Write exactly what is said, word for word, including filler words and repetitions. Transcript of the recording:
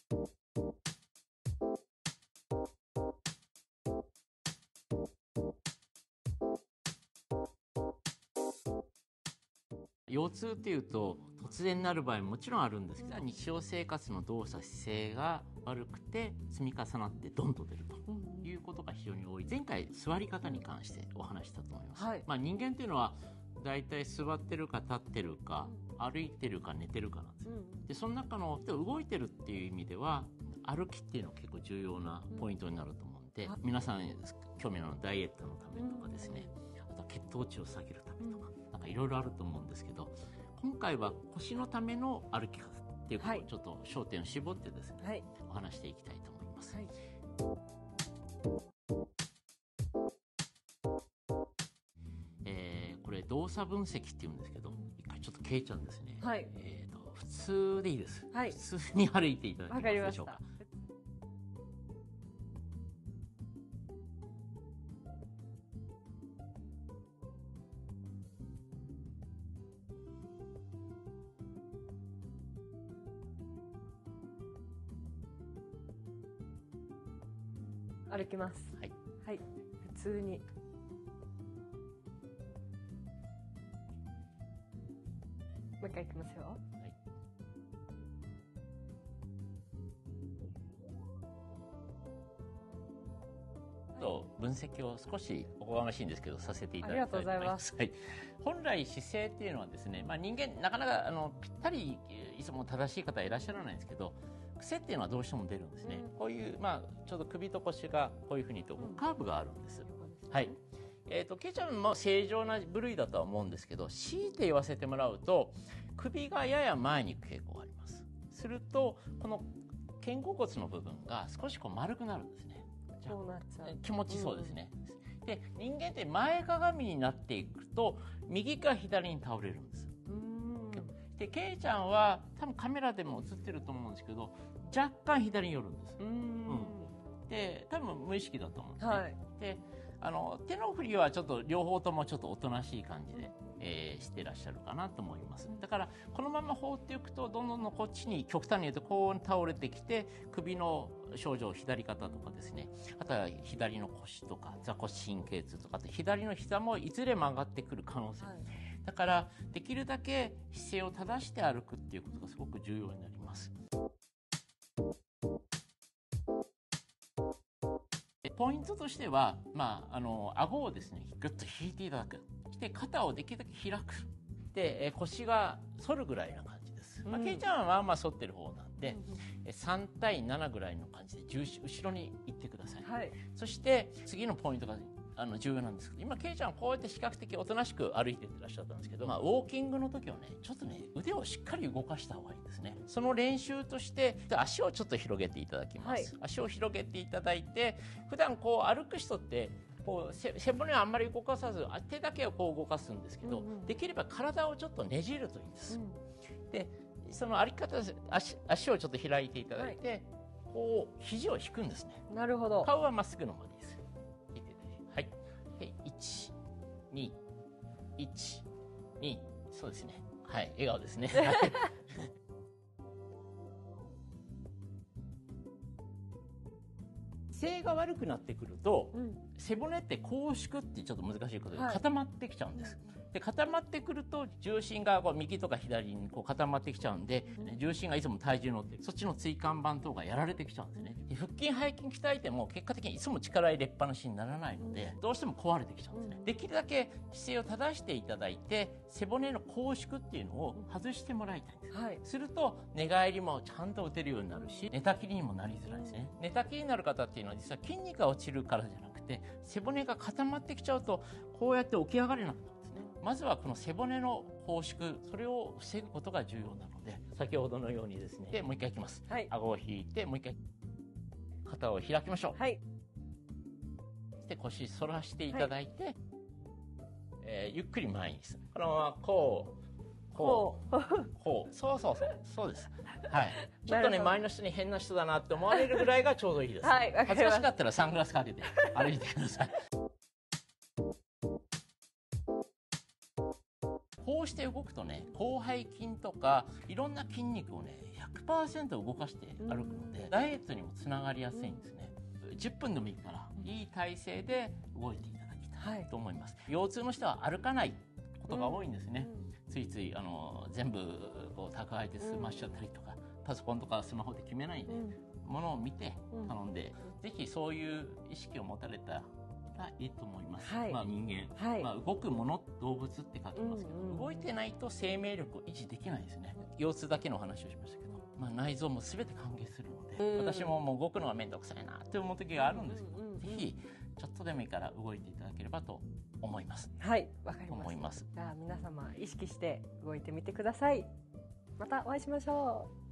腰痛っていうと突然になる場合ももちろんあるんですけど、日常生活の動作姿勢が悪くて積み重なってドンと出るということが非常に多い。前回座り方に関してお話したと思います、はい。まあ、人間っていうのはだいたい座ってるか立ってるか歩いてるか寝てるかなんですよ。でその中の動いてるっていう意味では歩きっていうのは結構重要なポイントになると思うんで、皆さん興味のあるダイエットのためとかですね、あとは血糖値を下げるためとかなんかいろいろあると思うんですけど、今回は腰のための歩き方っていうことをちょっと焦点を絞ってですね、はい、お話していきたいと思います、はい。えー、これ動作分析っていうんですけど、一回ちょっとケイちゃんですね、はい、えーと普通でいいです、はい、普通に歩いていただけますでしょうか。 歩きます。はい、はい、普通に。もう一回いきますよ。はい。 と分析を少しおこがましいんですけどさせていただきたいと思います。ありがとうございます。はい。本来姿勢っていうのはですね、まあ、人間なかなかあのぴったりいつも正しい方はいらっしゃらないんですけど、癖っていうのはどうしても出るんですね、うん、こういう、まあ、ちょっと首と腰がこういうふうにとカーブがあるんです、うん、はい。えーと、ケイちゃんも正常な部類だとは思うんですけど、強いて言わせてもらうと首がやや前に行く傾向があります。するとこの肩甲骨の部分が少しこう丸くなるんですね。 そうなっちゃう。 気持ちそうですね、うん、で人間って前かがみになっていくと右か左に倒れるんです。でケイちゃんは多分カメラでも映ってると思うんですけど若干左に寄るんです。うん、うん、で多分無意識だと思うんですね、はい。であの手の振りはちょっと両方ともちょっとおとなしい感じで、えー、してらっしゃるかなと思います。だからこのまま放っておくとどんどんどんこっちに極端に言うとこう倒れてきて首の症状左肩とかですね、あとは左の腰とか座骨神経痛とかって左の膝もいずれ曲がってくる可能性、はい。だからできるだけ姿勢を正して歩くっていうことがすごく重要になります。ポイントとしては、まあ、あの顎をですねグッと引いていただく。して肩をできるだけ開く。で腰が反るぐらいな感じです。まあ、ケイちゃんはまあまあ反ってる方なんで、うん、さん対ななぐらいの感じで重心後ろに行ってください、はい。そして次のポイントがあの重要なんですけど、今ケイちゃんこうやって比較的おとなしく歩いていってらっしゃったんですけど、まあ、ウォーキングの時はねちょっとね腕をしっかり動かした方がいいんですね。その練習として足をちょっと広げていただきます、はい。足を広げていただいて、普段こう歩く人ってこう背骨をあんまり動かさず手だけをこう動かすんですけど、うんうん、できれば体をちょっとねじるといいんです、うん、でその歩き方 足, 足をちょっと開いていただいて、はい、こう肘を引くんですね。 なるほど。 顔はまっすぐのままでいいです。はい、いち、に、いち、に、そうですね。はい、笑顔ですね。姿勢が悪くなってくると、うん、背骨って拘縮ってちょっと難しいことで固まってきちゃうんです、はい。で固まってくると重心がこう右とか左にこう固まってきちゃうんで、うん、重心がいつも体重乗ってそっちの椎間板等がやられてきちゃうんですね。で腹筋背筋鍛えても結果的にいつも力入れっぱなしにならないので、どうしても壊れてきちゃうんですね。できるだけ姿勢を正していただいて背骨の拘縮っていうのを外してもらいたいんです、はい。すると寝返りもちゃんと打てるようになるし、寝たきりにもなりづらいですね。寝たきりになる方っていうのは実は筋肉が落ちるからじゃなくて背骨が固まってきちゃうとこうやって起き上がれなくなるんですね。まずはこの背骨の拘縮、それを防ぐことが重要なので、先ほどのようにですね、でもう一回いきます、はい。顎を引いてもう一回肩を開きましょう、はい。で腰反らしていただいて、はい、えー、ゆっくり前にする。このままこうこうこうそうそうそうそうです、はい。ちょっとね周りの人に変な人だなって思われるぐらいがちょうどいいです、はい。恥ずかしかったらサングラスかけて歩いてください。こうして動くとね、広背筋とかいろんな筋肉をね ひゃくパーセント 動かして歩くので、ダイエットにもつながりやすいんですね。じゅっぷんでもいいからいい体勢で動いていただきたいと思います。はい、腰痛の人は歩かないことが多いんですね。うん、ついついあの全部こう宅配で済ましちゃったりとか、うん、パソコンとかスマホで決めないで、うん、ものを見て頼んで、うん、ぜひそういう意識を持たれたらいいと思います。はい、まあ人間、はい、まあ動くもの、動物って書きますけど、うんうん、動いてないと生命力を維持できないですね。腰痛だけの話をしましたけど、まあ、内臓も全て関係するので、うん、私ももう動くのは面倒くさいなって思う時があるんですけど、うんうんうん、ぜひちょっとでもいいから動いていただければと思います。 はい、わかります。 思います。 じゃあ皆様意識して動いてみてください。またお会いしましょう。